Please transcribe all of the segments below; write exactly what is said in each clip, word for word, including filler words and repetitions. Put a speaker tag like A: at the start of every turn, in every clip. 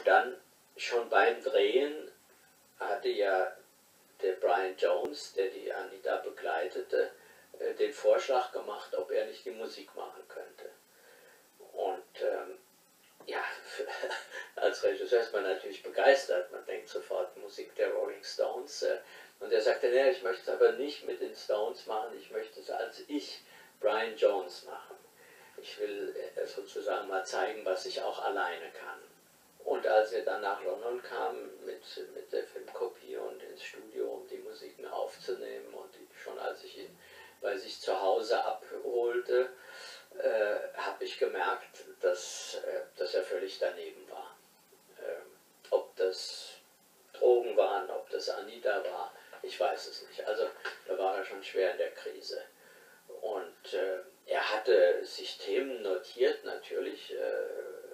A: Und dann schon beim Drehen hatte ja der Brian Jones, der die Anita begleitete, den Vorschlag gemacht, ob er nicht die Musik machen könnte. Und ähm, ja, als Regisseur ist man natürlich begeistert, man denkt sofort Musik der Rolling Stones. Äh, und er sagte, nee, ich möchte es aber nicht mit den Stones machen, ich möchte es als ich, Brian Jones, machen. Ich will äh, sozusagen mal zeigen, was ich auch alleine kann. Und als wir dann nach London kamen mit, mit der Filmkopie und ins Studio, um die Musiken aufzunehmen, und schon als ich ihn bei sich zu Hause abholte, äh, habe ich gemerkt, dass, äh, dass er völlig daneben war. Ähm, ob das Drogen waren, ob das Anita war, ich weiß es nicht. Also da war er schon schwer in der Krise. Und äh, er hatte sich Themen notiert, natürlich, äh,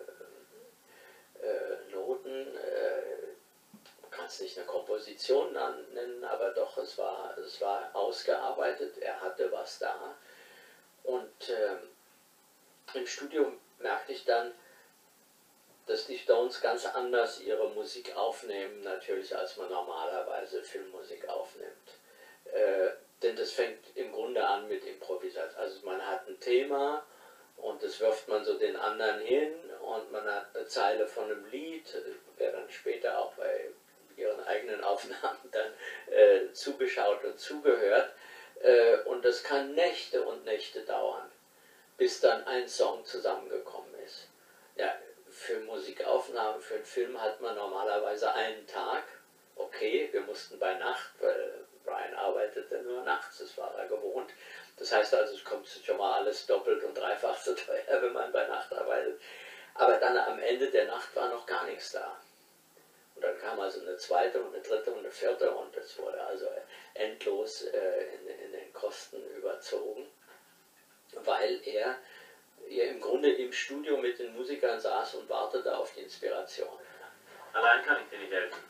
A: äh, Noten, äh, man kann es nicht eine Komposition nennen, aber doch, es war, es war ausgearbeitet, er hatte was da. Und äh, im Studium merkte ich dann, dass die Stones ganz anders ihre Musik aufnehmen, natürlich, als man normalerweise Filmmusik aufnimmt. Äh, denn das fängt im Grunde an mit Improvisation. Also man hat ein Thema und das wirft man so den anderen hin und man hat eine Zeile von einem Lied, wer dann später auch bei ihren eigenen Aufnahmen dann äh, zugeschaut und zugehört. Äh, und das kann Nächte und Nächte dauern, bis dann ein Song zusammengekommen ist. Ja, für Musikaufnahmen, für einen Film hat man normalerweise einen Tag. Okay, wir mussten bei Nacht, weil Brian arbeitete nur nachts, das war er gewohnt. Das heißt also, es kommt schon mal alles doppelt und dreifach so teuer, wenn man bei Nacht arbeitet. Aber dann am Ende der Nacht war noch gar nichts da. Und dann kam also eine zweite und eine dritte und eine vierte und das wurde also endlos äh, in, in den Kosten überzogen, weil er ja im Grunde im Studio mit den Musikern saß und wartete auf die Inspiration.
B: Allein kann ich dir nicht helfen.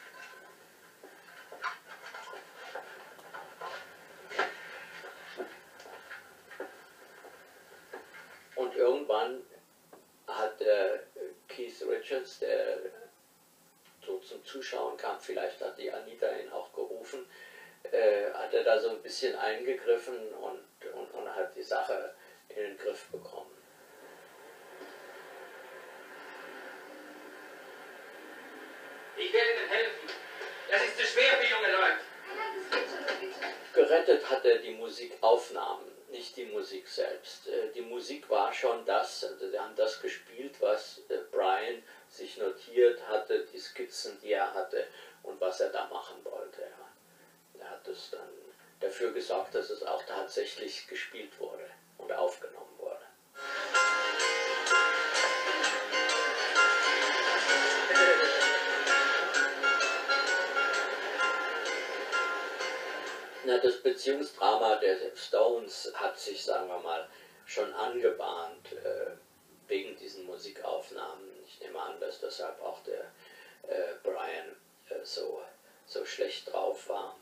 A: Und irgendwann hat äh, Keith Richards, der so zum Zuschauen kam, vielleicht hat die Anita ihn auch gerufen, äh, hat er da so ein bisschen eingegriffen und, und, und hat die Sache in den Griff bekommen.
B: Ich werde Ihnen helfen. Das ist zu schwer für junge Leute.
A: Gerettet hat er die Musikaufnahmen, nicht die Musik selbst. Die Musik war schon das, sie haben das gespielt, was Brian sich notiert hatte, die Skizzen, die er hatte und was er da machen wollte. Er hat es dann dafür gesorgt, dass es auch tatsächlich gespielt wurde und aufgenommen wurde. Na, das Beziehungsdrama der Stones hat sich, sagen wir mal, schon angebahnt äh, wegen diesen Musikaufnahmen. Ich nehme an, dass deshalb auch der äh, Brian äh, so, so schlecht drauf war.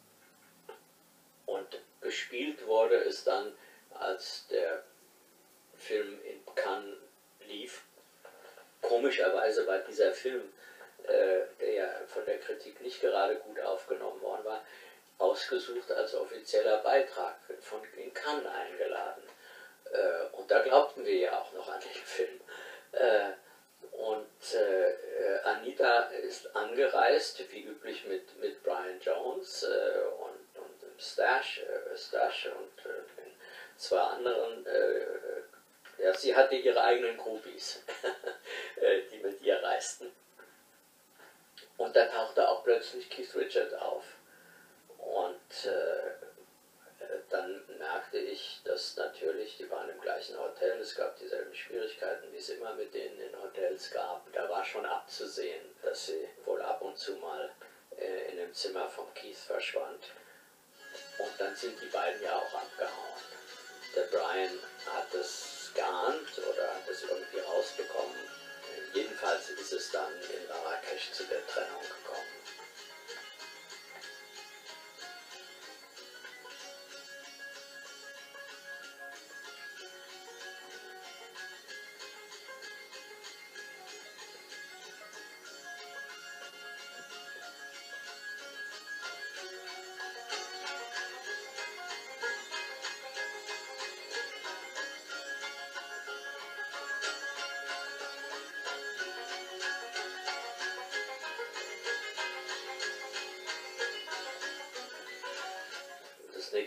A: Und gespielt wurde es dann, als der Film in Cannes lief. Komischerweise war dieser Film, äh, der ja von der Kritik nicht gerade gut aufgenommen worden war, ausgesucht als offizieller Beitrag von in Cannes eingeladen. Äh, und da glaubten wir ja auch noch an den Film. Äh, und äh, Anita ist angereist, wie üblich mit, mit Brian Jones äh, und, und dem Stash, äh, Stash und äh, den zwei anderen. Äh, ja, sie hatte ihre eigenen Groupies, äh, die mit ihr reisten. Und da tauchte auch plötzlich Keith Richards auf. Und äh, dann merkte ich, dass natürlich, die waren im gleichen Hotel, es gab dieselben Schwierigkeiten, wie es immer mit denen in Hotels gab. Da war schon abzusehen, dass sie wohl ab und zu mal äh, in dem Zimmer von Keith verschwand. Und dann sind die beiden ja auch abgehauen. Der Brian hat das geahnt oder hat es irgendwie rausbekommen. Jedenfalls ist es dann in Marrakesch zu der Trennung gekommen.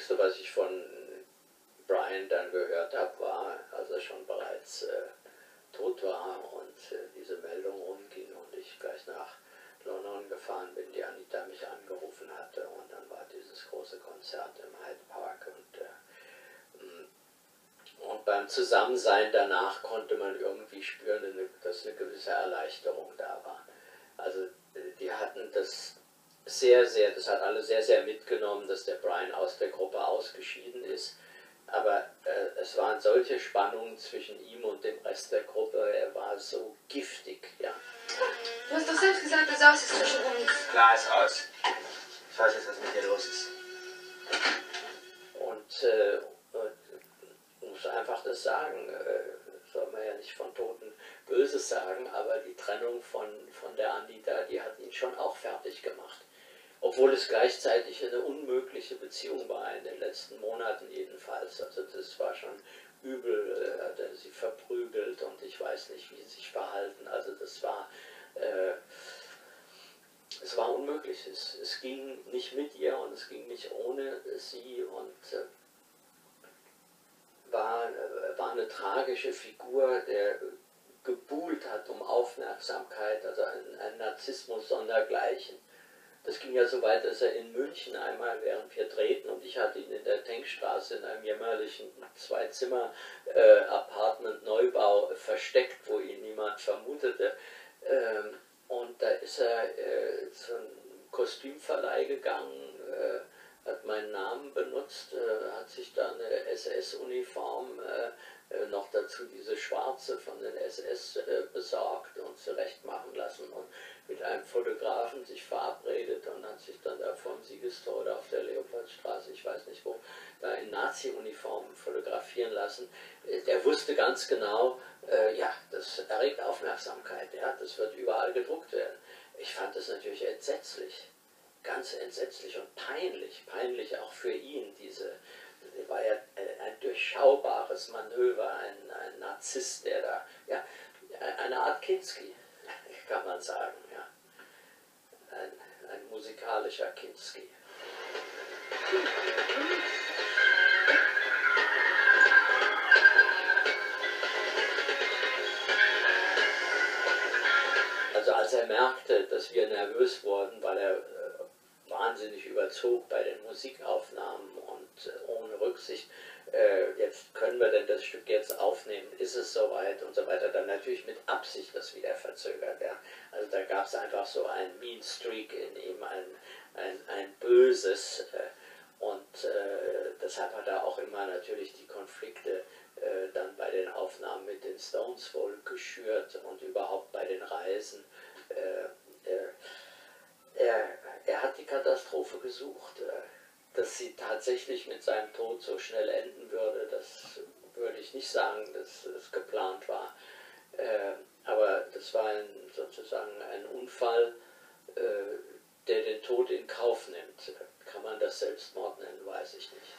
A: Nächste, was ich von Brian dann gehört habe, war, als er schon bereits äh, tot war und äh, diese Meldung rumging und ich gleich nach London gefahren bin, die Anita mich angerufen hatte und dann war dieses große Konzert im Hyde Park und, äh, und beim Zusammensein danach konnte man irgendwie spüren, dass eine gewisse Erleichterung da war. Also die hatten das sehr, sehr, das hat alle sehr, sehr mitgenommen, dass der Brian aus der Gruppe ausgeschieden ist. Aber äh, es waren solche Spannungen zwischen ihm und dem Rest der Gruppe, er war so giftig, ja.
C: Du hast doch selbst gesagt, das Aus ist zwischen uns.
B: Klar ist aus. Ich weiß jetzt, was mit dir los ist.
A: Und äh, ich muss einfach das sagen, äh, soll man ja nicht von Toten Böses sagen, aber die Trennung von, von der Anita, die hat ihn schon auch fertig gemacht. Obwohl es gleichzeitig eine unmögliche Beziehung war, in den letzten Monaten jedenfalls. Also das war schon übel, er hatte sie verprügelt und ich weiß nicht, wie sie sich verhalten. Also das war, äh, es war unmöglich. Es, es ging nicht mit ihr und es ging nicht ohne sie und äh, war, äh, war eine tragische Figur, der gebuhlt hat um Aufmerksamkeit, also ein, ein Narzissmus sondergleichen. Das ging ja so weit, dass er in München einmal, während wir drehten, und ich hatte ihn in der Tenkstraße in einem jämmerlichen Zwei-Zimmer-Apartment-Neubau äh, versteckt, wo ihn niemand vermutete. Ähm, und da ist er äh, zu einem Kostümverleih gegangen, äh, hat meinen Namen benutzt, äh, hat sich da eine S S-Uniform, äh, äh, noch dazu diese schwarze von den S S äh, besorgt und zurechtmachen lassen und mit einem Fotografen sich verabredet und hat sich dann da vom Siegestor oder auf der Leopoldstraße, ich weiß nicht wo, da in Nazi-Uniformen fotografieren lassen. Er wusste ganz genau, äh, ja, das erregt Aufmerksamkeit, ja, das wird überall gedruckt werden. Ich fand das natürlich entsetzlich, ganz entsetzlich und peinlich, peinlich auch für ihn, diese, war ja ein durchschaubares Manöver, ein, ein Narzisst, der da, ja, eine Art Kinski, kann man sagen, ja. Ein, ein musikalischer Kinski. Also als er merkte, dass wir nervös wurden, weil er äh, wahnsinnig überzog bei den Musikaufnahmen und äh, ohne Rücksicht, äh, jetzt können wir denn das Stück jetzt aufnehmen, ist es soweit und so weiter, dann natürlich mit Absicht das wieder verzögert. Ja. Also da gab es einfach so ein Mean Streak in ihm, ein, ein, ein Böses äh, und äh, deshalb hat er auch immer natürlich die Konflikte äh, dann bei den Aufnahmen mit den Stones wohl geschürt und überhaupt bei den Reisen. Äh, äh, er, er hat die Katastrophe gesucht. Äh, dass sie tatsächlich mit seinem Tod so schnell enden würde, das würde ich nicht sagen, dass es geplant war. Äh, aber das war ein, sozusagen ein Unfall, äh, der den Tod in Kauf nimmt. Kann man das Selbstmord nennen, weiß ich nicht.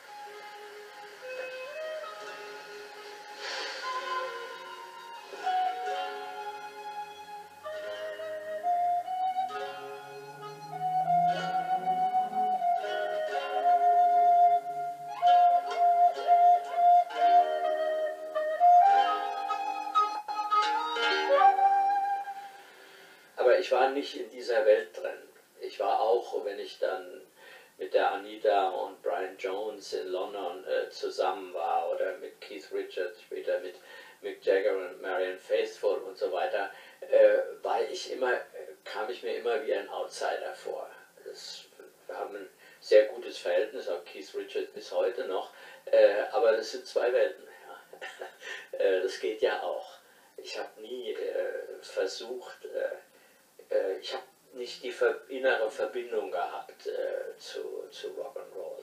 A: Ich war nicht in dieser Welt drin. Ich war auch, wenn ich dann mit der Anita und Brian Jones in London äh, zusammen war oder mit Keith Richards, später mit Mick Jagger und Marianne Faithfull und so weiter, äh, war ich immer, kam ich mir immer wie ein Outsider vor. Das, wir haben ein sehr gutes Verhältnis, auch Keith Richards bis heute noch, äh, aber das sind zwei Welten. Ja. äh, das geht ja auch. Ich habe nie äh, versucht, äh, ich habe nicht die innere Verbindung gehabt äh, zu, zu Rock'n'Roll.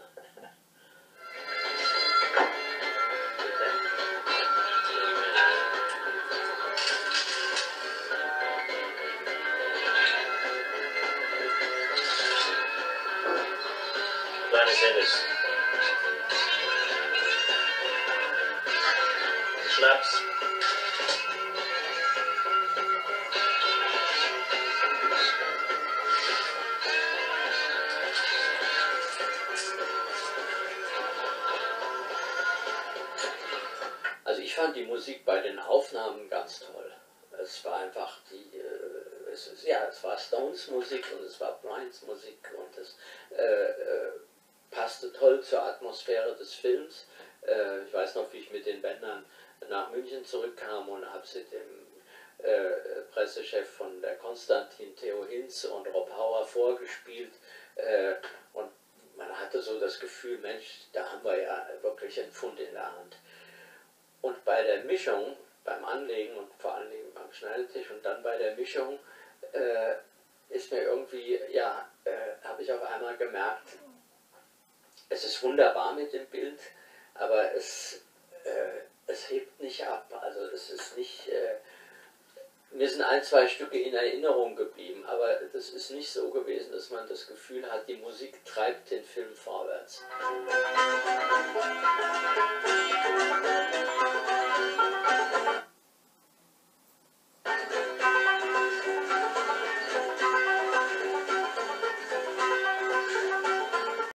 D: Kleines Hennis. Schnaps.
A: ich fand die Musik bei den Aufnahmen ganz toll. Es war einfach die, äh, es ist, ja, es war Stones Musik und es war Bryans Musik und es äh, äh, passte toll zur Atmosphäre des Films. Äh, ich weiß noch, wie ich mit den Bändern nach München zurückkam und habe sie dem äh, Pressechef von der Konstantin, Theo Hinz und Rob Hauer vorgespielt. Äh, und man hatte so das Gefühl, Mensch, da haben wir ja wirklich einen Pfund in der Hand. Und bei der Mischung, beim Anlegen und vor allen Dingen am Schneidetisch und dann bei der Mischung, äh, ist mir irgendwie, ja, äh, habe ich auf einmal gemerkt, es ist wunderbar mit dem Bild, aber es, äh, es hebt nicht ab. Also es ist nicht, äh, mir sind ein, zwei Stücke in Erinnerung geblieben, aber das ist nicht so gewesen, dass man das Gefühl hat, die Musik treibt den Film vorwärts.